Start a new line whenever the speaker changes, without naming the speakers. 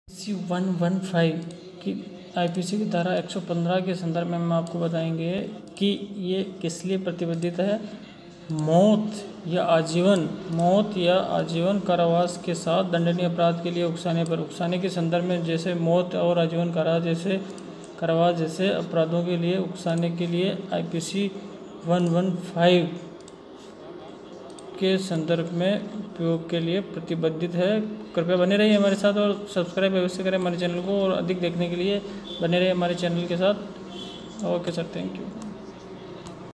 115 की आईपीसी की धारा 115 के संदर्भ में हम आपको बताएंगे कि ये किस लिए प्रतिबंधित है। मौत या आजीवन कारावास के साथ दंडनीय अपराध के लिए उकसाने के संदर्भ में, जैसे मौत और आजीवन कारावास जैसे अपराधों के लिए उकसाने के लिए आईपीसी 115 के संदर्भ में उपयोग के लिए प्रतिबंधित है। कृपया बने रहिए हमारे साथ और सब्सक्राइब अवश्य करें हमारे चैनल को, और अधिक देखने के लिए बने रहिए हमारे चैनल के साथ। Okay sir, thank you.